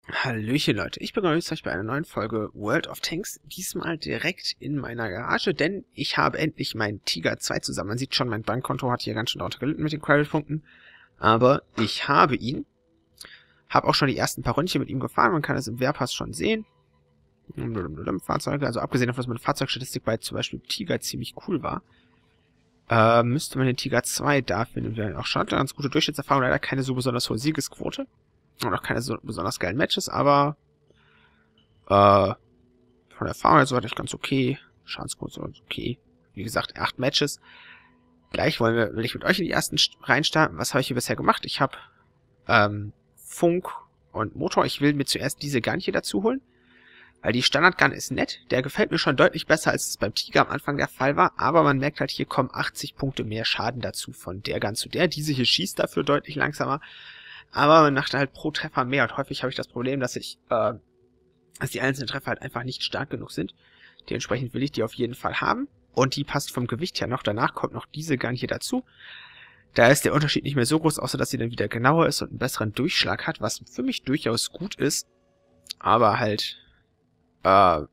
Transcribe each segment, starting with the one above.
Hallöchen Leute, ich begrüße euch bei einer neuen Folge World of Tanks, diesmal direkt in meiner Garage, denn ich habe endlich meinen Tiger 2 zusammen. Man sieht schon, mein Bankkonto hat hier ganz schön darunter gelitten mit den Credit-Punkten, aber ich habe ihn, habe auch schon die ersten paar Ründchen mit ihm gefahren, man kann es im Wehrpass schon sehen. Fahrzeuge, also abgesehen davon, dass meine Fahrzeugstatistik bei zum Beispiel Tiger ziemlich cool war, müsste man den Tiger 2 da finden. Wir auch schon eine ganz gute Durchschnittserfahrung, leider keine so besonders hohe Siegesquote. Und auch keine so besonders geilen Matches, aber von der Erfahrung her so hatte ich ganz okay. Schadensquote okay. Wie gesagt, 8 Matches. Gleich will ich mit euch in die ersten reinstarten. Was habe ich hier bisher gemacht? Ich habe Funk und Motor. Ich will mir zuerst diese Gun hier dazu holen. Weil die Standard-Gun ist nett. Der gefällt mir schon deutlich besser, als es beim Tiger am Anfang der Fall war. Aber man merkt halt, hier kommen 80 Punkte mehr Schaden dazu von der Gun zu der. Diese hier schießt dafür deutlich langsamer. Aber man macht halt pro Treffer mehr. Und häufig habe ich das Problem, dass die einzelnen Treffer halt einfach nicht stark genug sind. Dementsprechend will ich die auf jeden Fall haben. Und die passt vom Gewicht her noch. Danach kommt noch diese Gun hier dazu. Da ist der Unterschied nicht mehr so groß, außer dass sie dann wieder genauer ist und einen besseren Durchschlag hat, was für mich durchaus gut ist. Aber halt, da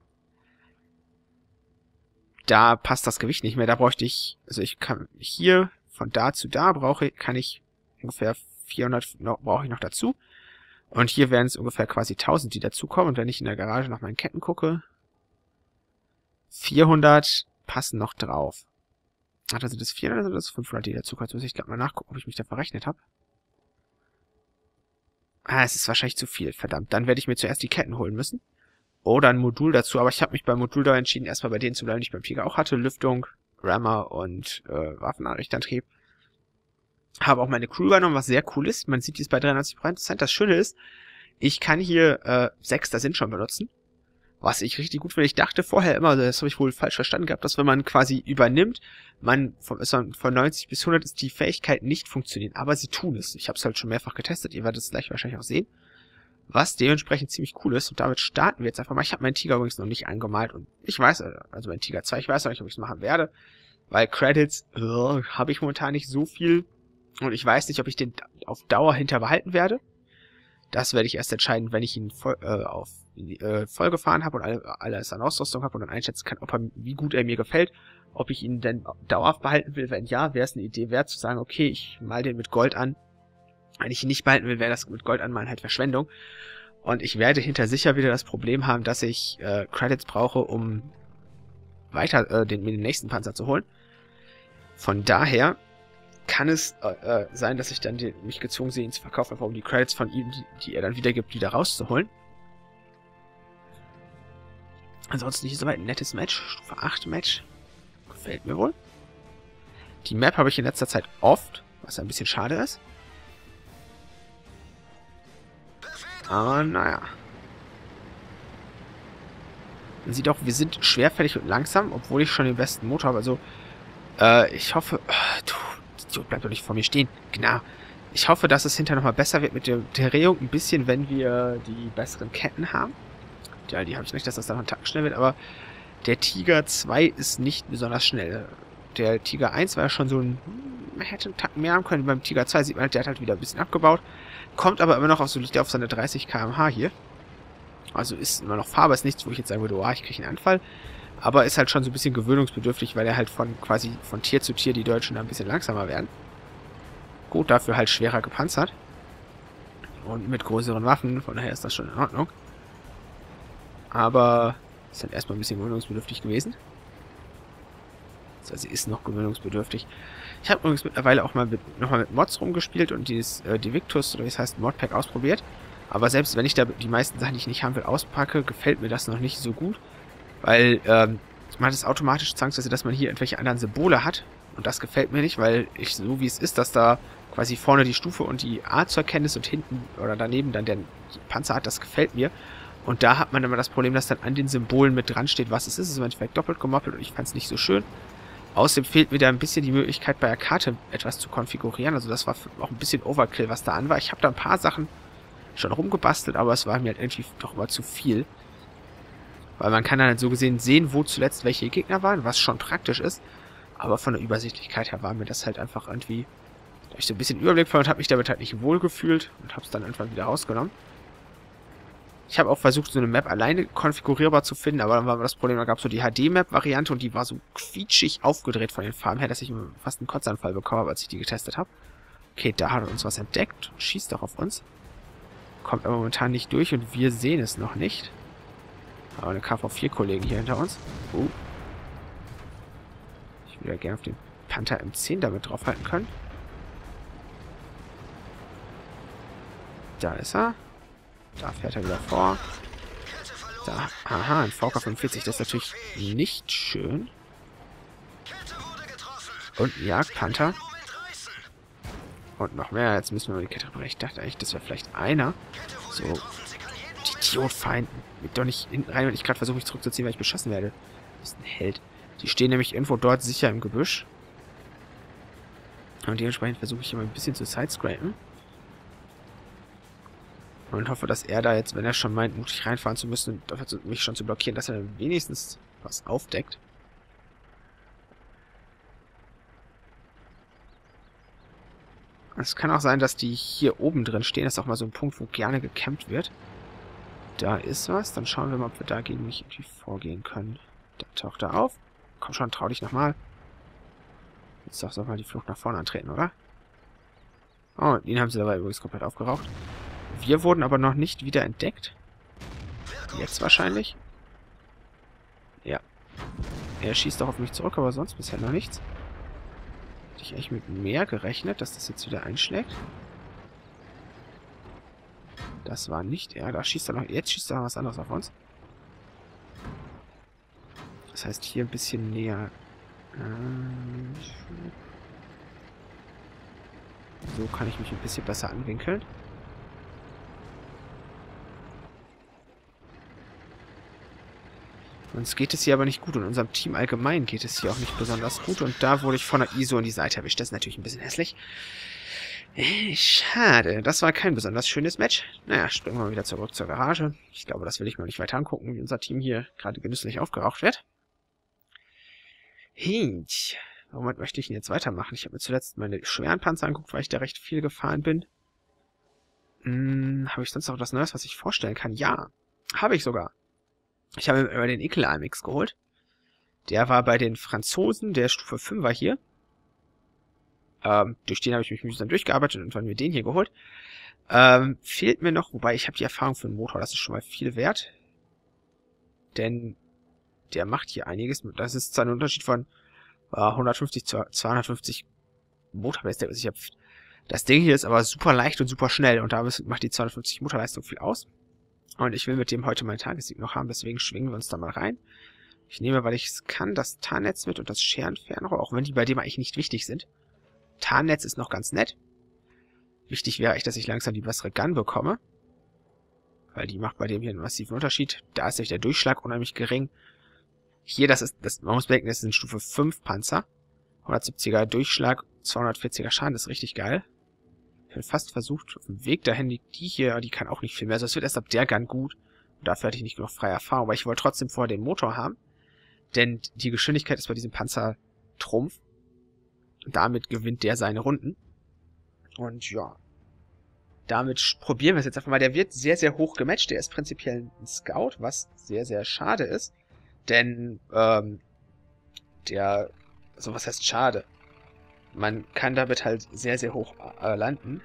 passt das Gewicht nicht mehr. Da bräuchte ich, also ich kann hier von da zu da kann ich ungefähr 400 brauche ich noch dazu. Und hier wären es ungefähr quasi 1000, die dazukommen. Und wenn ich in der Garage nach meinen Ketten gucke, 400 passen noch drauf. Ach, da sind es 400 oder sind das 500, die dazukommen? Jetzt muss ich gerade mal nachgucken, ob ich mich da verrechnet habe. Ah, es ist wahrscheinlich zu viel, verdammt. Dann werde ich mir zuerst die Ketten holen müssen. Oder ein Modul dazu, aber ich habe mich beim Modul da entschieden, erstmal bei denen zu bleiben, die ich beim Tiger auch hatte. Lüftung, Rammer und Waffenanrichtantrieb. Habe auch meine Crew übernommen, was sehr cool ist. Man sieht dies bei 93%. Das Schöne ist, ich kann hier 6 da sind schon benutzen. Was ich richtig gut finde. Ich dachte vorher immer, das habe ich wohl falsch verstanden gehabt, dass wenn man quasi übernimmt, von 90 bis 100 ist die Fähigkeit nicht funktionieren. Aber sie tun es. Ich habe es halt schon mehrfach getestet. Ihr werdet es gleich wahrscheinlich auch sehen. Was dementsprechend ziemlich cool ist. Und damit starten wir jetzt einfach mal. Ich habe meinen Tiger übrigens noch nicht angemalt. Und ich weiß, also mein Tiger 2, ich weiß noch nicht, ob ich es machen werde. Weil Credits habe ich momentan nicht so viel. Und ich weiß nicht, ob ich den auf Dauer hinterbehalten werde. Das werde ich erst entscheiden, wenn ich ihn voll gefahren habe und alles an Ausrüstung habe und dann einschätzen kann, wie gut er mir gefällt. Ob ich ihn denn dauerhaft behalten will. Wenn ja, wäre es eine Idee wert zu sagen, okay, ich mal den mit Gold an. Wenn ich ihn nicht behalten will, wäre das mit Gold anmalen halt Verschwendung. Und ich werde hinter sicher wieder das Problem haben, dass ich Credits brauche, um weiter mir den nächsten Panzer zu holen. Von daher kann es sein, dass ich dann mich gezwungen sehe, ihn zu verkaufen, einfach um die Credits von ihm, die er dann wiedergibt, wieder rauszuholen. Ansonsten hier soweit ein nettes Match. Stufe 8 Match. Gefällt mir wohl. Die Map habe ich in letzter Zeit oft, was ein bisschen schade ist. Aber naja. Man sieht auch, wir sind schwerfällig und langsam, obwohl ich schon den besten Motor habe. Also, ich hoffe... du bleib doch nicht vor mir stehen. Genau. Ich hoffe, dass es hinterher nochmal besser wird mit der Drehung. Ein bisschen, wenn wir die besseren Ketten haben. Ja, die habe ich nicht, dass das dann einen Takt schnell wird, aber der Tiger 2 ist nicht besonders schnell. Der Tiger 1 war ja schon so ein... Man hätte einen Takt mehr haben können. Beim Tiger 2 sieht man, der hat halt wieder ein bisschen abgebaut. Kommt aber immer noch auf seine 30 km/h hier. Also ist immer noch fahrbar, ist nichts, wo ich jetzt sagen würde, oh, ich kriege einen Anfall. Aber ist halt schon so ein bisschen gewöhnungsbedürftig, weil er halt quasi von Tier zu Tier die Deutschen da ein bisschen langsamer werden. Gut, dafür halt schwerer gepanzert. Und mit größeren Waffen, von daher ist das schon in Ordnung. Aber ist halt erstmal ein bisschen gewöhnungsbedürftig gewesen. Also sie ist noch gewöhnungsbedürftig. Ich habe übrigens mittlerweile auch nochmal mit Mods rumgespielt und dieses Divictus, oder wie es heißt, Modpack ausprobiert. Aber selbst wenn ich da die meisten Sachen, die ich nicht haben will, auspacke, gefällt mir das noch nicht so gut. Weil man hat es automatisch zwangsweise, dass man hier irgendwelche anderen Symbole hat. Und das gefällt mir nicht, weil so wie es ist, dass da quasi vorne die Stufe und die Art zu erkennen ist und hinten oder daneben dann der Panzer hat, das gefällt mir. Und da hat man immer das Problem, dass dann an den Symbolen mit dran steht, was es ist. Es ist im Endeffekt doppelt gemoppelt und ich fand es nicht so schön. Außerdem fehlt mir da ein bisschen die Möglichkeit, bei der Karte etwas zu konfigurieren. Also das war auch ein bisschen Overkill, was da an war. Ich habe da ein paar Sachen schon rumgebastelt, aber es war mir halt irgendwie doch immer zu viel. Weil man kann dann halt so gesehen sehen, wo zuletzt welche Gegner waren, was schon praktisch ist. Aber von der Übersichtlichkeit her war mir das halt einfach irgendwie... Da ich so ein bisschen Überblick verloren und habe mich damit halt nicht wohl gefühlt und habe es dann einfach wieder rausgenommen. Ich habe auch versucht, so eine Map alleine konfigurierbar zu finden, aber dann war das Problem, da gab es so die HD-Map-Variante und die war so quietschig aufgedreht von den Farben her, dass ich fast einen Kotzanfall bekommen habe, als ich die getestet habe. Okay, da hat er uns was entdeckt und schießt doch auf uns. Kommt aber momentan nicht durch und wir sehen es noch nicht. Aber eine KV-4-Kollegen hier hinter uns. Ich würde ja gerne auf den Panther M10 damit draufhalten können. Da ist er. Da fährt er wieder vor. Da. Aha, ein VK-45. Das ist natürlich nicht schön. Und ein Jagdpanther. Und noch mehr. Jetzt müssen wir die Kette reparieren. Ich dachte eigentlich, das wäre vielleicht einer. So. Die Idiotfeinden. Mit doch nicht hinten rein, wenn ich gerade versuche, mich zurückzuziehen, weil ich beschossen werde. Das ist ein Held. Die stehen nämlich irgendwo dort sicher im Gebüsch. Und dementsprechend versuche ich immer ein bisschen zu sidescrapen. Und hoffe, dass er da jetzt, wenn er schon meint, mutig reinfahren zu müssen und mich schon zu blockieren, dass er dann wenigstens was aufdeckt. Es kann auch sein, dass die hier oben drin stehen. Das ist auch mal so ein Punkt, wo gerne gecampt wird. Da ist was. Dann schauen wir mal, ob wir dagegen nicht irgendwie vorgehen können. Da taucht er auf. Komm schon, trau dich nochmal. Jetzt darfst du auch mal die Flucht nach vorne antreten, oder? Oh, den haben sie dabei übrigens komplett aufgeraucht. Wir wurden aber noch nicht wieder entdeckt. Jetzt wahrscheinlich. Ja. Er schießt auch auf mich zurück, aber sonst bisher noch nichts. Hätte ich eigentlich mit mehr gerechnet, dass das jetzt wieder einschlägt. Das war nicht er. Da schießt er noch. Jetzt schießt er noch was anderes auf uns. Das heißt, hier ein bisschen näher. So kann ich mich ein bisschen besser anwinkeln. Uns geht es hier aber nicht gut. Und unserem Team allgemein geht es hier auch nicht besonders gut. Und da wurde ich von der ISO in die Seite erwischt. Das ist natürlich ein bisschen hässlich. Schade. Das war kein besonders schönes Match. Naja, springen wir mal wieder zurück zur Garage. Ich glaube, das will ich mir nicht weiter angucken, wie unser Team hier gerade genüsslich aufgeraucht wird. Womit möchte ich denn jetzt weitermachen? Ich habe mir zuletzt meine schweren Panzer angeguckt, weil ich da recht viel gefahren bin. Habe ich sonst noch was Neues, was ich vorstellen kann? Ja, habe ich sogar. Ich habe mir den Ekel AMX geholt. Der war bei den Franzosen, der Stufe 5 war hier. Durch den habe ich mich mühsam durchgearbeitet und dann mir den hier geholt. Fehlt mir noch, wobei ich habe die Erfahrung für den Motor, das ist schon mal viel wert. Denn der macht hier einiges. Das ist zwar ein Unterschied von 150 zu 250 Motorleistung. Das Ding hier ist aber super leicht und super schnell und da macht die 250 Motorleistung viel aus. Und ich will mit dem heute meinen Tagessieg noch haben, deswegen schwingen wir uns da mal rein. Ich nehme, weil ich es kann, das Tarnnetz mit und das Scherenfernrohr, auch wenn die bei dem eigentlich nicht wichtig sind. Tarnnetz ist noch ganz nett. Wichtig wäre eigentlich, dass ich langsam die bessere Gun bekomme. Weil die macht bei dem hier einen massiven Unterschied. Da ist nämlich der Durchschlag unheimlich gering. Hier, man muss bedenken, das ist ein Stufe 5 Panzer. 170er Durchschlag, 240er Schaden, das ist richtig geil. Ich bin fast versucht, auf dem Weg dahin, die hier, die kann auch nicht viel mehr. Also es wird erst ab der Gun gut. Und dafür hatte ich nicht genug freie Erfahrung. Aber ich wollte trotzdem vorher den Motor haben. Denn die Geschwindigkeit ist bei diesem Panzer Trumpf. Und damit gewinnt der seine Runden. Und ja. Damit probieren wir es jetzt einfach mal. Der wird sehr, sehr hoch gematcht. Der ist prinzipiell ein Scout, was sehr, sehr schade ist. Denn, was heißt schade? Man kann damit halt sehr, sehr hoch landen.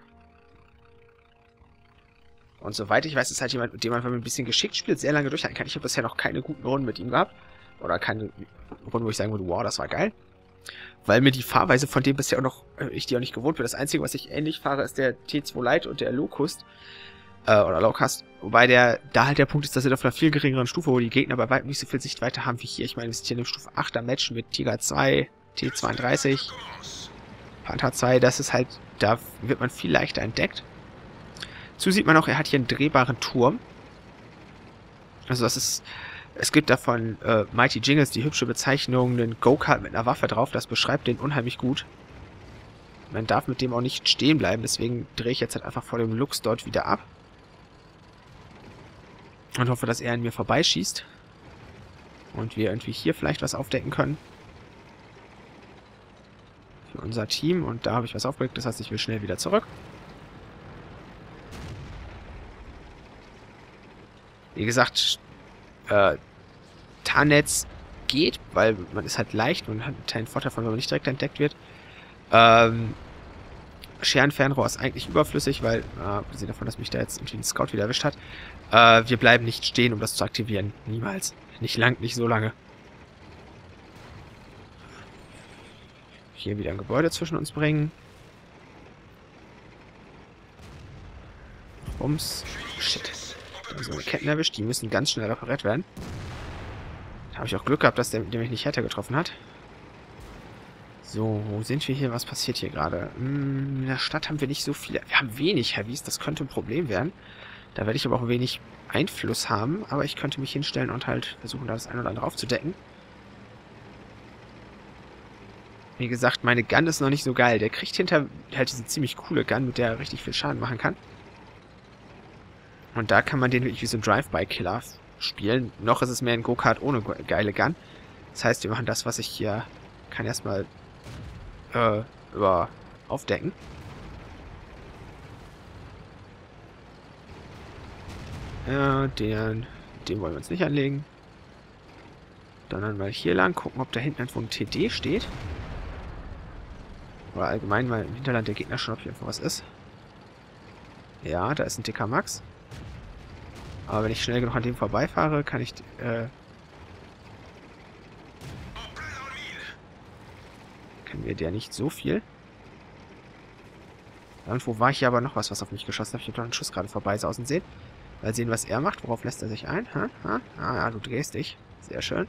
Und soweit ich weiß, ist halt jemand, mit dem man, wenn man ein bisschen geschickt spielt, sehr lange durchhalten kann. Ich habe bisher noch keine guten Runden mit ihm gehabt. Oder keine Runden, wo ich sagen würde, wow, das war geil. Weil mir die Fahrweise von dem bisher auch noch, ich die auch nicht gewohnt bin. Das Einzige, was ich ähnlich fahre, ist der T2 Lite und der Locust. Oder Locust. Wobei da halt der Punkt ist, dass er auf einer viel geringeren Stufe, wo die Gegner bei weitem nicht so viel Sichtweite haben wie hier. Ich meine, wir sind hier in einem Stufe 8er Match mit Tiger 2, T32, Panther 2. Das ist halt, da wird man viel leichter entdeckt. Dazu sieht man auch, er hat hier einen drehbaren Turm. Also das ist, es gibt davon Mighty Jingles, die hübsche Bezeichnung, einen Go-Kart mit einer Waffe drauf. Das beschreibt den unheimlich gut. Man darf mit dem auch nicht stehen bleiben, deswegen drehe ich jetzt halt einfach vor dem Lux dort wieder ab. Und hoffe, dass er an mir vorbeischießt. Und wir irgendwie hier vielleicht was aufdecken können. Für unser Team. Und da habe ich was aufgelegt, das heißt, ich will schnell wieder zurück. Wie gesagt, Tarnnetz geht, weil man ist halt leicht und hat einen Vorteil davon, wenn man nicht direkt entdeckt wird. Scherenfernrohr ist eigentlich überflüssig, weil, abgesehen davon, dass mich da jetzt irgendwie ein Scout wieder erwischt hat, wir bleiben nicht stehen, um das zu aktivieren. Niemals. Nicht so lange. Hier wieder ein Gebäude zwischen uns bringen. Bums. Shit. Da haben so eine Ketten erwischt. Die müssen ganz schnell repariert werden. Da habe ich auch Glück gehabt, dass der mich nicht härter getroffen hat. So, wo sind wir hier? Was passiert hier gerade? In der Stadt haben wir nicht so viele. Wir haben wenig Heavys. Das könnte ein Problem werden. Da werde ich aber auch wenig Einfluss haben. Aber ich könnte mich hinstellen und halt versuchen, da das ein oder andere aufzudecken. Wie gesagt, meine Gun ist noch nicht so geil. Der kriegt hinter halt diese ziemlich coole Gun, mit der er richtig viel Schaden machen kann. Und da kann man den wirklich wie so ein Drive-by-Killer spielen. Noch ist es mehr ein Go-Kart ohne geile Gun. Das heißt, wir machen das, was ich hier kann erstmal über aufdecken. Ja, den wollen wir uns nicht anlegen. Dann mal hier lang, gucken, ob da hinten irgendwo ein TD steht. Oder allgemein mal im Hinterland der Gegner schon, ob hier irgendwo was ist. Ja, da ist ein TK Max. Aber wenn ich schnell genug an dem vorbeifahre, kann ich kann mir der nicht so viel. Irgendwo war hier aber noch was auf mich geschossen hat. Ich habe doch einen Schuss gerade vorbei sausen sehen. Mal sehen, was er macht. Worauf lässt er sich ein? Ah ja, du drehst dich. Sehr schön.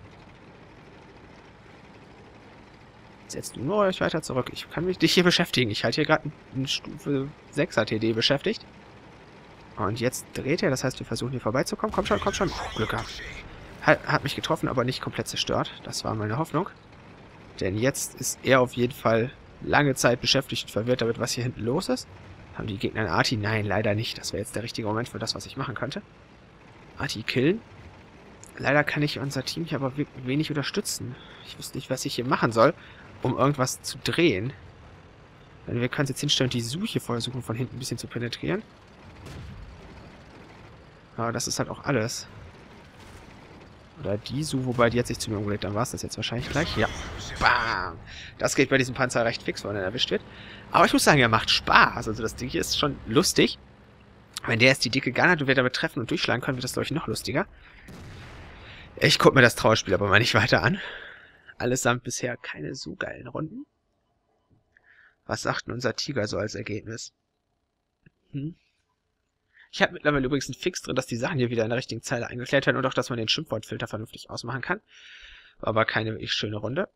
Setzt du nur euch weiter zurück. Ich kann dich hier beschäftigen. Ich halte hier gerade einen Stufe 6er TD beschäftigt. Und jetzt dreht er. Das heißt, wir versuchen hier vorbeizukommen. Komm schon, komm schon. Oh, Glück gehabt. Hat mich getroffen, aber nicht komplett zerstört. Das war meine Hoffnung. Denn jetzt ist er auf jeden Fall lange Zeit beschäftigt und verwirrt damit, was hier hinten los ist. Haben die Gegner einen Arti? Nein, leider nicht. Das wäre jetzt der richtige Moment für das, was ich machen könnte. Arti killen. Leider kann ich unser Team hier aber wenig unterstützen. Ich wüsste nicht, was ich hier machen soll, um irgendwas zu drehen. Denn wir können es jetzt hinstellen und die Suche versuchen, von hinten ein bisschen zu penetrieren. Aber das ist halt auch alles. Oder die Su, wobei die hat sich zu mir umgelegt. Dann war es das jetzt wahrscheinlich gleich. Ja. Bam. Das geht bei diesem Panzer recht fix, wenn er erwischt wird. Aber ich muss sagen, er macht Spaß. Also das Ding hier ist schon lustig. Wenn der jetzt die dicke Gun hat und wir damit treffen und durchschlagen können, wird das, glaube ich, noch lustiger. Ich gucke mir das Trauerspiel aber mal nicht weiter an. Allesamt bisher keine so geilen Runden. Was sagt denn unser Tiger so als Ergebnis? Ich habe mittlerweile übrigens einen Fix drin, dass die Sachen hier wieder in der richtigen Zeile eingeklärt werden und auch, dass man den Schimpfwortfilter vernünftig ausmachen kann. War aber keine wirklich schöne Runde.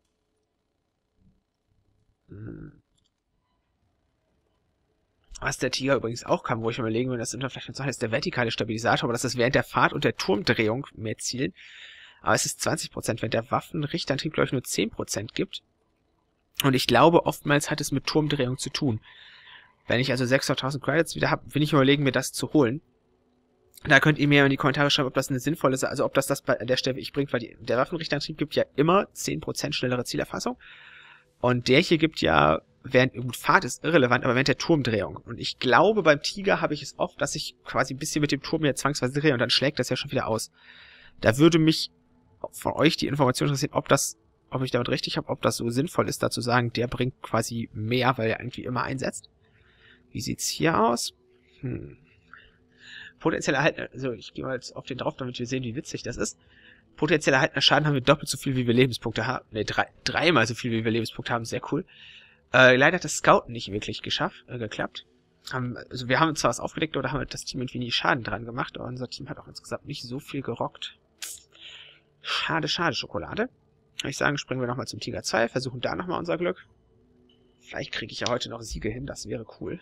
Was der Tiger übrigens auch kann, wo ich mir überlegen will, das vielleicht noch so heißt, der vertikale Stabilisator, aber das ist während der Fahrt und der Turmdrehung mehr zielen. Aber es ist 20%, wenn der Waffenrichtantrieb, glaube ich, nur 10% gibt. Und ich glaube, oftmals hat es mit Turmdrehung zu tun. Wenn ich also 600.000 Credits wieder habe, will ich überlegen, mir das zu holen. Da könnt ihr mir in die Kommentare schreiben, ob das eine sinnvolle Sache, also ob das bei der Stelle ich bringt, weil der Waffenrichtantrieb gibt ja immer 10% schnellere Zielerfassung. Und der hier gibt ja, während Fahrt ist irrelevant, aber während der Turmdrehung. Und ich glaube, beim Tiger habe ich es oft, dass ich quasi ein bisschen mit dem Turm hier zwangsweise drehe und dann schlägt das ja schon wieder aus. Da würde mich von euch die Information interessieren, ob ich damit richtig habe, ob das so sinnvoll ist, da zu sagen, der bringt quasi mehr, weil er irgendwie immer einsetzt. Wie sieht's hier aus? Potenziell erhaltener, also ich gehe mal jetzt auf den drauf, damit wir sehen, wie witzig das ist. Potenziell erhaltener Schaden haben wir doppelt so viel, wie wir Lebenspunkte haben. Ne, dreimal so viel, wie wir Lebenspunkte haben. Sehr cool. Leider hat das Scouten nicht wirklich geklappt. Also wir haben zwar was aufgedeckt, oder haben das Team irgendwie nie Schaden dran gemacht, aber unser Team hat auch insgesamt nicht so viel gerockt. Schade, schade, Schokolade. Würde ich sagen, springen wir nochmal zum Tiger 2, versuchen da nochmal unser Glück. Vielleicht kriege ich ja heute noch Siege hin, das wäre cool.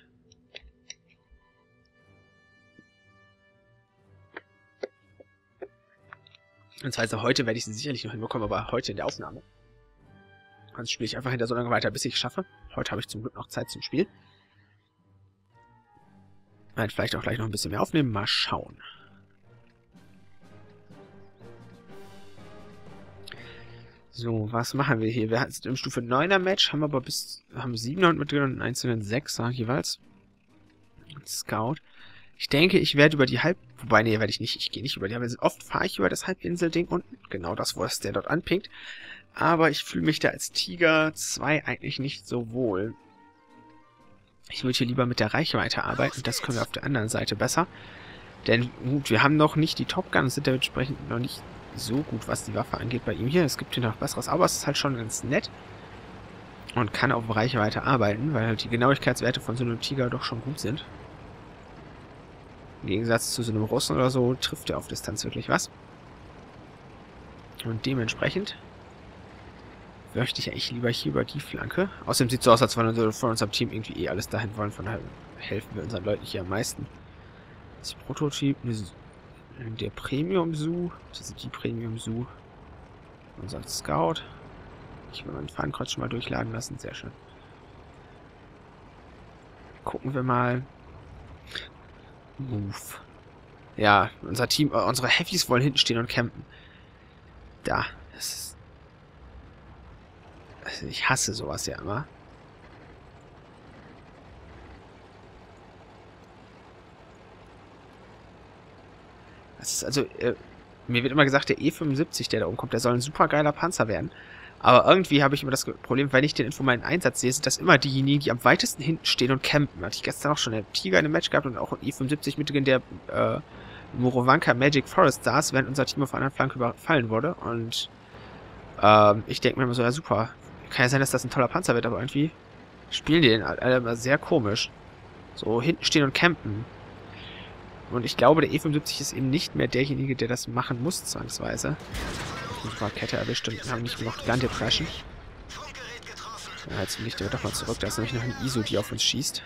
Und zwar also heute werde ich sie sicherlich noch hinbekommen, aber heute in der Aufnahme. Sonst spiele ich einfach hinter so lange weiter, bis ich es schaffe. Heute habe ich zum Glück noch Zeit zum Spielen. Werde vielleicht auch gleich noch ein bisschen mehr aufnehmen. Mal schauen. So, was machen wir hier? Wir sind im Stufe 9er Match, haben aber haben 7er mit drin und einen einzelnen 6er jeweils. Scout. Ich denke, ich werde über die Wobei, nee, werde ich nicht. Ich gehe nicht über die. Aber oft fahre ich über das Halbinsel-Ding unten. Genau das, wo es der dort anpinkt. Aber ich fühle mich da als Tiger 2 eigentlich nicht so wohl. Ich würde hier lieber mit der Reichweite arbeiten. Das können wir auf der anderen Seite besser. Denn gut, wir haben noch nicht die Top Gun und sind dementsprechend noch nicht so gut, was die Waffe angeht bei ihm hier. Es gibt hier noch Besseres, aber es ist halt schon ganz nett. Und kann auf Reichweite arbeiten, weil halt die Genauigkeitswerte von so einem Tiger doch schon gut sind. Im Gegensatz zu so einem Russen oder so trifft er auf Distanz wirklich was. Und dementsprechend möchte ich eigentlich lieber hier über die Flanke. Außerdem sieht es so aus, als wenn wir von unserem Team irgendwie alles dahin wollen. Von daher helfen wir unseren Leuten hier am meisten. Das Prototyp, der Premium Zoo, das ist die Premium Zoo. Unser Scout. Ich will meinen Fahnenkreuz schon mal durchladen lassen, sehr schön. Gucken wir mal. Move. Ja, unser Team, unsere Heavies wollen hinten stehen und campen. Da. Das ist, also ich hasse sowas ja immer. Das ist also, mir wird immer gesagt, der E75, der da oben kommt, der soll ein super geiler Panzer werden. Aber irgendwie habe ich immer das Problem, wenn ich den Info meinen Einsatz sehe, sind das immer diejenigen, die am weitesten hinten stehen und campen. Hatte ich gestern auch schon einen Tiger in einem Match gehabt und auch einen E75 mit drin, der Morovanka Magic Forest saß, während unser Team auf einer Flanke überfallen wurde. Und ich denke mir immer so, ja super, kann ja sein, dass das ein toller Panzer wird, aber irgendwie spielen die den alle immer sehr komisch. So hinten stehen und campen. Und ich glaube, der E75 ist eben nicht mehr derjenige, der das machen muss, zwangsweise. Ich habe Kette erwischt und haben nicht genug Gun Depression. Ja, jetzt will ich doch mal zurück. Da ist nämlich noch ein ISO, die auf uns schießt.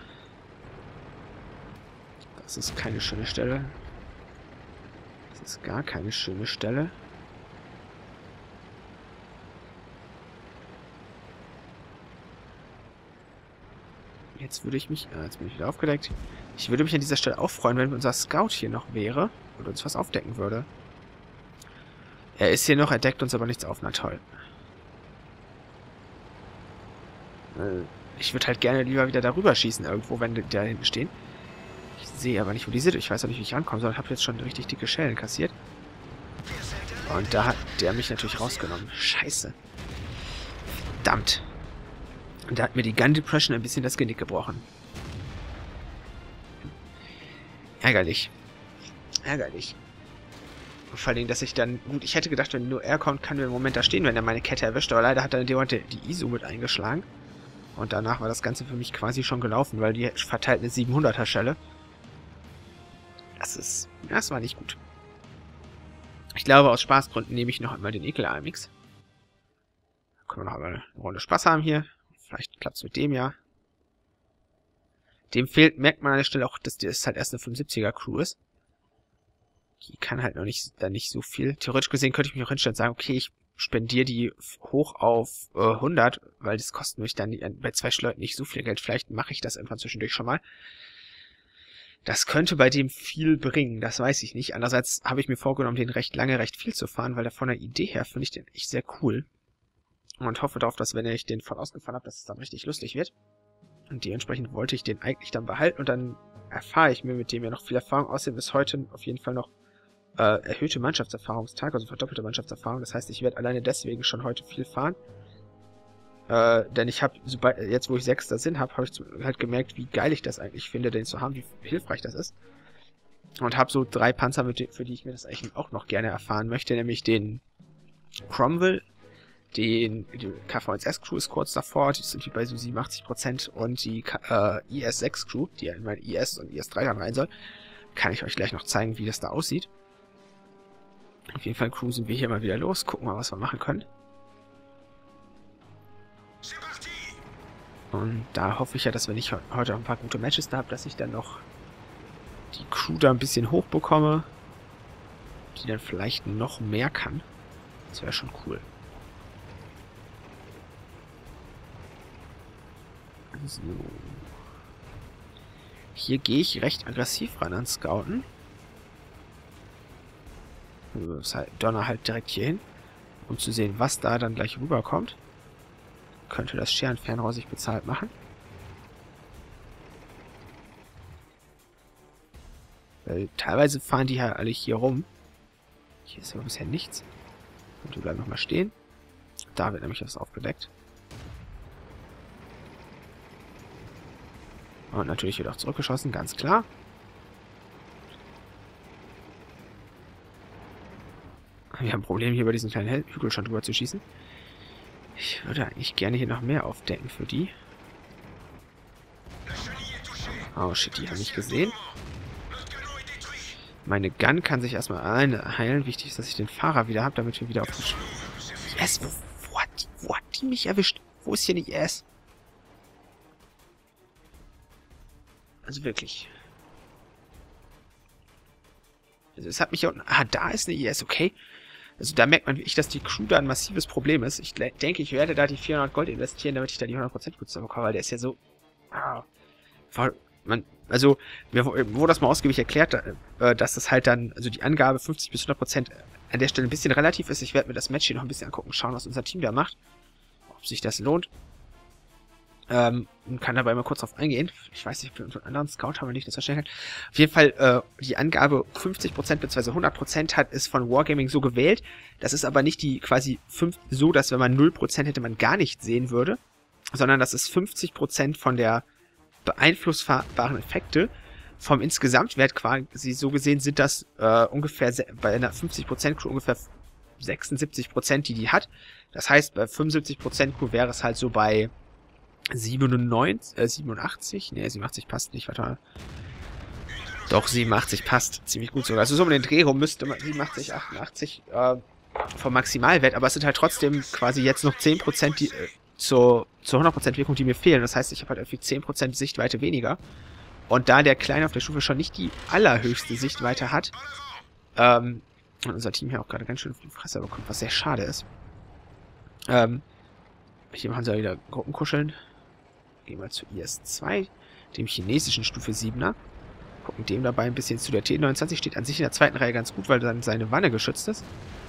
Das ist keine schöne Stelle. Das ist gar keine schöne Stelle. Jetzt würde ich mich... jetzt bin ich wieder aufgedeckt. Ich würde mich an dieser Stelle auch freuen, wenn unser Scout hier noch wäre und uns was aufdecken würde. Er ist hier noch, er deckt uns aber nichts auf. Na toll. Ich würde halt gerne lieber wieder darüber schießen irgendwo, wenn die da hinten stehen. Ich sehe aber nicht, wo die sind. Ich weiß auch nicht, wie ich rankomme, sondern habe jetzt schon richtig dicke Schellen kassiert. Und da hat der mich natürlich rausgenommen. Scheiße. Verdammt. Und da hat mir die Gun Depression ein bisschen das Genick gebrochen. Ärgerlich. Ärgerlich. Vor allem, dass ich dann... Gut, ich hätte gedacht, wenn nur er kommt, kann wir im Moment da stehen, wenn er meine Kette erwischt. Aber leider hat dann der die ISO mit eingeschlagen. Und danach war das Ganze für mich quasi schon gelaufen, weil die verteilt eine 700er Schelle. Das war nicht gut. Ich glaube, aus Spaßgründen nehme ich noch einmal den Ekel AMX. Da können wir noch einmal eine Runde Spaß haben hier. Vielleicht klappt es mit dem ja. Dem fehlt, merkt man an der Stelle auch, dass das halt erst eine 75er Crew ist. Die kann halt noch nicht so viel. Theoretisch gesehen könnte ich mich auch hinstellen und sagen, okay, ich spendiere die hoch auf 100, weil das kostet mich dann bei 2 Leuten nicht so viel Geld. Vielleicht mache ich das irgendwann zwischendurch schon mal. Das könnte bei dem viel bringen, das weiß ich nicht. Andererseits habe ich mir vorgenommen, den recht viel zu fahren, weil von der Idee her finde ich den echt sehr cool. Und hoffe darauf, dass wenn ich den voll ausgefahren habe, dass es dann richtig lustig wird. Und dementsprechend wollte ich den eigentlich dann behalten und dann erfahre ich mir mit dem ja noch viel Erfahrung. Außerdem ist heute auf jeden Fall noch erhöhte Mannschaftserfahrungstag, also verdoppelte Mannschaftserfahrung. Das heißt, ich werde alleine deswegen schon heute viel fahren. Denn ich habe, jetzt wo ich 6. Sinn habe, habe ich halt gemerkt, wie geil ich das eigentlich finde, den zu haben, wie hilfreich das ist. Und habe so 3 Panzer, für die ich mir das eigentlich auch noch gerne erfahren möchte, nämlich den Cromwell, die KV1S-Crew ist kurz davor, die sind wie bei so 87% und die IS-6-Crew, die ja in mein IS und IS-3 dann rein soll, kann ich euch gleich noch zeigen, wie das da aussieht. Auf jeden Fall cruisen wir hier mal wieder los, gucken mal, was wir machen können. Und da hoffe ich ja, dass wenn ich heute ein paar gute Matches da habe, dass ich dann noch die Crew da ein bisschen hochbekomme, die dann vielleicht noch mehr kann. Das wäre schon cool. So. Hier gehe ich recht aggressiv ran an Scouten. Donner halt direkt hier hin, um zu sehen, was da dann gleich rüberkommt. Könnte das Scherenfernrohr sich bezahlt machen. Weil teilweise fahren die halt alle hier rum. Hier ist aber bisher nichts. Und wir bleiben nochmal stehen. Da wird nämlich was aufgedeckt. Und natürlich wird auch zurückgeschossen, ganz klar. Wir haben ein Problem, hier über diesen kleinen Hügel schon drüber zu schießen. Ich würde eigentlich gerne hier noch mehr aufdecken für die. Oh shit, die haben mich gesehen. Meine Gun kann sich erstmal alleine heilen. Wichtig ist, dass ich den Fahrer wieder habe, damit wir wieder auf die... Yes! Wo hat die mich erwischt? Wo ist hier eine IS? Also wirklich. Also es hat mich unten... Ah, da ist eine IS, okay. Also da merkt man wirklich, dass die Crew da ein massives Problem ist. Ich denke, ich werde da die 400 Gold investieren, damit ich da die 100% gut bekomme, weil der ist ja so... Also, mir wurde das mal ausgiebig erklärt, dass das halt dann, also die Angabe 50 bis 100% an der Stelle ein bisschen relativ ist. Ich werde mir das Match hier noch ein bisschen angucken, schauen, was unser Team da macht. Ob sich das lohnt. Und kann dabei mal kurz drauf eingehen. Ich weiß nicht, ob wir einen anderen Scout haben wir nicht, das verstehen kann. Auf jeden Fall, die Angabe 50% bzw. 100% ist von Wargaming so gewählt. Das ist aber nicht die quasi so, dass wenn man 0% hätte, man gar nicht sehen würde. Sondern das ist 50% von der beeinflussbaren Effekte. Vom Insgesamtwert quasi so gesehen sind das ungefähr bei einer 50% Crew ungefähr 76%, die hat. Das heißt, bei 75% Crew wäre es halt so bei 87, ne, 87 passt nicht, warte mal. Doch, 87 passt ziemlich gut sogar. Also so um den Dreh rum müsste man 87, 88 vom Maximalwert, aber es sind halt trotzdem quasi jetzt noch 10% die zur 100% Wirkung, die mir fehlen. Das heißt, ich habe halt irgendwie 10% Sichtweite weniger. Und da der Kleine auf der Stufe schon nicht die allerhöchste Sichtweite hat, und unser Team hier auch gerade ganz schön auf die Fresse bekommt, was sehr schade ist. Hier machen sie ja wieder Gruppenkuscheln. Gehen wir zu IS-2, dem chinesischen Stufe 7er. Gucken dem dabei ein bisschen zu. Der T29 steht an sich in der zweiten Reihe ganz gut, weil dann seine Wanne geschützt ist.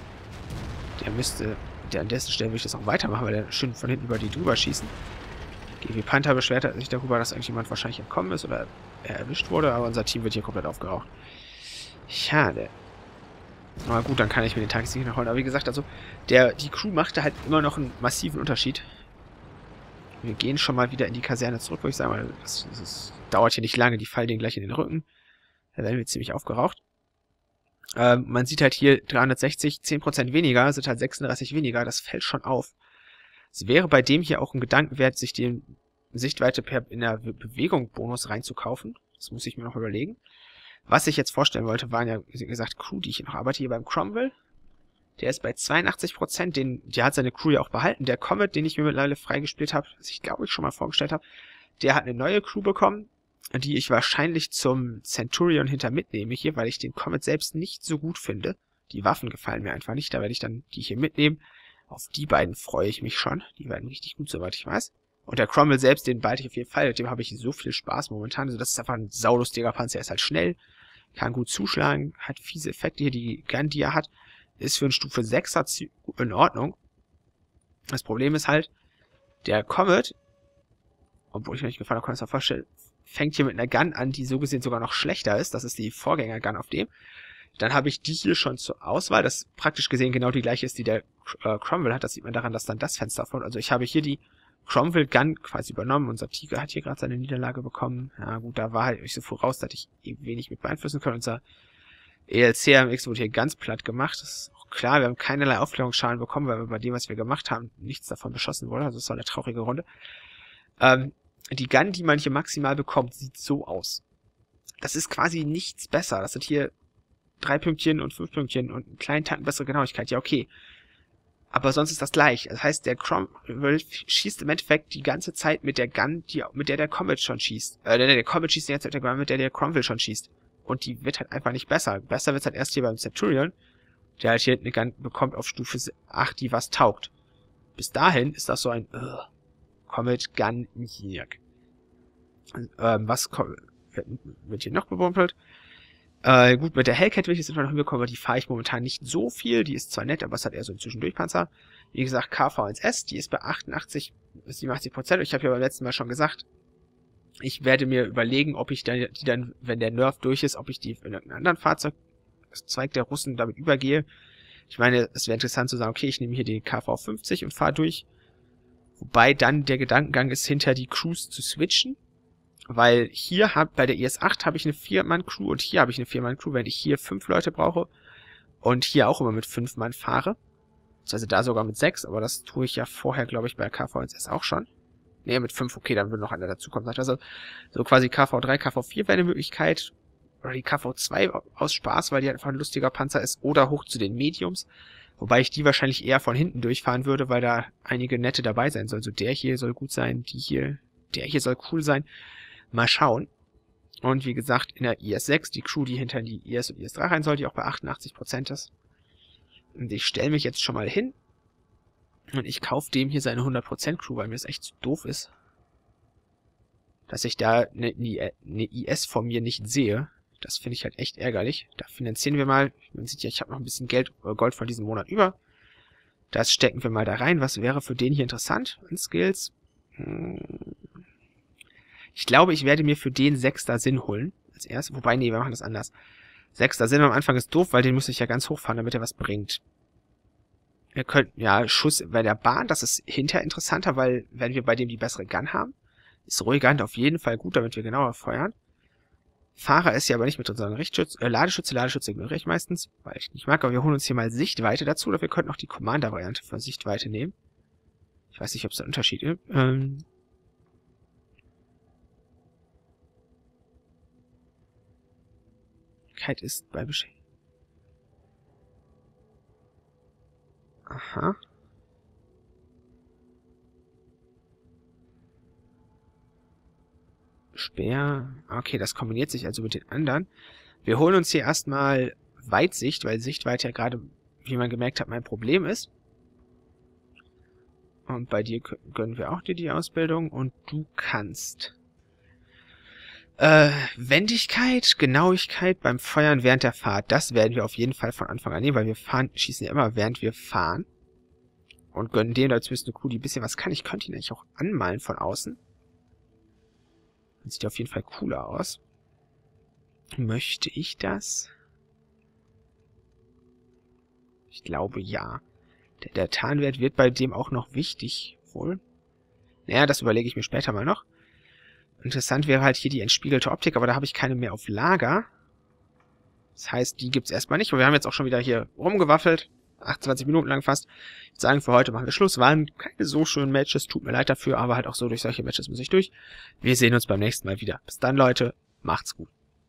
Der an dessen Stelle will ich das auch weitermachen, weil der schön von hinten über die drüber schießen. GW Panther beschwert sich darüber, dass eigentlich jemand wahrscheinlich entkommen ist oder er erwischt wurde, aber unser Team wird hier komplett aufgeraucht. Schade. Aber gut, dann kann ich mir den Tagessieg nachholen. Aber wie gesagt, also die Crew machte halt immer noch einen massiven Unterschied. Wir gehen schon mal wieder in die Kaserne zurück, würde ich sagen, weil das dauert hier nicht lange, die fallen denen gleich in den Rücken. Da werden wir ziemlich aufgeraucht. Man sieht halt hier 360, 10% weniger, sind halt 36 weniger, das fällt schon auf. Es wäre bei dem hier auch ein Gedankenwert, sich den Sichtweite in der Bewegung Bonus reinzukaufen. Das muss ich mir noch überlegen. Was ich jetzt vorstellen wollte, waren ja, wie gesagt, Crew, die ich noch arbeite, hier beim Cromwell. Der ist bei 82%, der hat seine Crew ja auch behalten. Der Comet, den ich mir mittlerweile freigespielt habe, was ich glaube ich schon mal vorgestellt habe, der hat eine neue Crew bekommen, die ich wahrscheinlich zum Centurion hinter mitnehme hier, weil ich den Comet selbst nicht so gut finde. Die Waffen gefallen mir einfach nicht, da werde ich dann die hier mitnehmen. Auf die beiden freue ich mich schon. Die werden richtig gut, soweit ich weiß. Und der Cromwell selbst, den behalte ich auf jeden Fall. Mit dem habe ich so viel Spaß momentan. Also das ist einfach ein saulustiger Panzer. Er ist halt schnell, kann gut zuschlagen, hat fiese Effekte hier. Die Gun, die er hat, ist für eine Stufe 6er in Ordnung. Das Problem ist halt, der Comet, obwohl ich mir nicht gefallen habe, kann ich mir das vorstellen, fängt hier mit einer Gun an, die so gesehen sogar noch schlechter ist. Das ist die Vorgänger-Gun auf dem. Dann habe ich die hier schon zur Auswahl, das praktisch gesehen genau die gleiche ist, die der Cromwell hat. Das sieht man daran, dass dann das Fenster vorne. Also ich habe hier die Cromwell Gun quasi übernommen. Unser Tiger hat hier gerade seine Niederlage bekommen. Ja gut, da war halt nicht so voraus, dass ich wenig mit beeinflussen kann. Unser ELC-AMX wurde hier ganz platt gemacht. Das ist auch klar, wir haben keinerlei Aufklärungsschalen bekommen, weil wir bei dem, was wir gemacht haben, nichts davon beschossen wurde. Also es war eine traurige Runde. Die Gun, die man hier maximal bekommt, sieht so aus. Das ist quasi nichts besser. Das sind hier 3 Pünktchen und 5 Pünktchen und einen kleinen Tacken bessere Genauigkeit. Ja, okay. Aber sonst ist das gleich. Das heißt, der Cromwell schießt im Endeffekt die ganze Zeit mit der Gun, mit der Comet schon schießt. Der Comet schießt die ganze Zeit mit der Gun, mit der Cromwell schon schießt. Und die wird halt einfach nicht besser. Besser wird's halt erst hier beim Centurion, der halt hier eine Gun bekommt auf Stufe 8, die was taugt. Bis dahin ist das so ein Comet Gun hier. Was wird hier noch bebumpelt? Gut, mit der Hellcat will ich jetzt immer noch hinbekommen, aber die fahre ich momentan nicht so viel. Die ist zwar nett, aber es hat eher so einen Zwischendurchpanzer. Wie gesagt, KV1S, die ist bei 88 bis 87%. Ich habe ja beim letzten Mal schon gesagt, Ich werde mir überlegen, ob ich die dann, wenn der Nerf durch ist, ob ich die in irgendeinen anderen Fahrzeugzweig der Russen damit übergehe. Ich meine, es wäre interessant zu sagen, okay, ich nehme hier die KV 50 und fahre durch. Wobei dann der Gedankengang ist, hinter die Crews zu switchen. Weil hier bei der IS-8 habe ich eine 4-Mann-Crew und hier habe ich eine 4-Mann-Crew, wenn ich hier 5 Leute brauche und hier auch immer mit 5 Mann fahre. Also da sogar mit 6, aber das tue ich ja vorher, glaube ich, bei KV1S auch schon. Ne, mit 5, okay, dann würde noch einer dazukommen. Also so quasi KV3, KV4 wäre eine Möglichkeit. Oder die KV2 aus Spaß, weil die einfach ein lustiger Panzer ist. Oder hoch zu den Mediums. Wobei ich die wahrscheinlich eher von hinten durchfahren würde, weil da einige nette dabei sein sollen. So der hier soll gut sein, der hier soll cool sein. Mal schauen. Und wie gesagt, in der IS-6, die Crew, die hinter die IS und IS-3 rein soll, die auch bei 88% ist. Und ich stelle mich jetzt schon mal hin. Und ich kaufe dem hier seine 100% Crew, weil mir das echt zu doof ist. Dass ich da eine IS von mir nicht sehe. Das finde ich halt echt ärgerlich. Da finanzieren wir mal. Man sieht ja, ich habe noch ein bisschen Gold von diesem Monat über. Das stecken wir mal da rein. Was wäre für den hier interessant an Skills? Ich glaube, ich werde mir für den 6er Sinn holen. Als erstes. Wobei, nee, wir machen das anders. 6er Sinn am Anfang ist doof, weil den muss ich ja ganz hochfahren, damit er was bringt. Wir könnten, ja, Schuss bei der Bahn, das ist hinterher interessanter, weil, wenn wir bei dem die bessere Gun haben, ist ruhige Hand auf jeden Fall gut, damit wir genauer feuern. Fahrer ist ja aber nicht mit drin, sondern Ladeschütze ignoriere ich meistens, weil ich nicht mag, aber wir holen uns hier mal Sichtweite dazu, oder wir könnten auch die Commander-Variante von Sichtweite nehmen. Ich weiß nicht, ob es einen Unterschied gibt. Ist bei Beschädigung. Aha. Speer. Okay, das kombiniert sich also mit den anderen. Wir holen uns hier erstmal Weitsicht, weil Sichtweite ja gerade, wie man gemerkt hat, mein Problem ist. Und bei dir gönnen wir auch dir die Ausbildung und du kannst Wendigkeit, Genauigkeit beim Feuern während der Fahrt, das werden wir auf jeden Fall von Anfang an nehmen, weil wir schießen ja immer, während wir fahren. Und gönnen dem dazu ist eine Crew, die ein bisschen was kann. Ich könnte ihn eigentlich auch anmalen von außen. Das sieht auf jeden Fall cooler aus. Möchte ich das? Ich glaube, ja. Der Tarnwert wird bei dem auch noch wichtig, wohl. Naja, das überlege ich mir später mal noch. Interessant wäre halt hier die entspiegelte Optik, aber da habe ich keine mehr auf Lager. Das heißt, die gibt's erstmal nicht. Und wir haben jetzt auch schon wieder hier rumgewaffelt. 28 Minuten lang fast. Ich würde sagen, für heute machen wir Schluss. Waren keine so schönen Matches. Tut mir leid dafür, aber halt auch so durch solche Matches muss ich durch. Wir sehen uns beim nächsten Mal wieder. Bis dann, Leute. Macht's gut.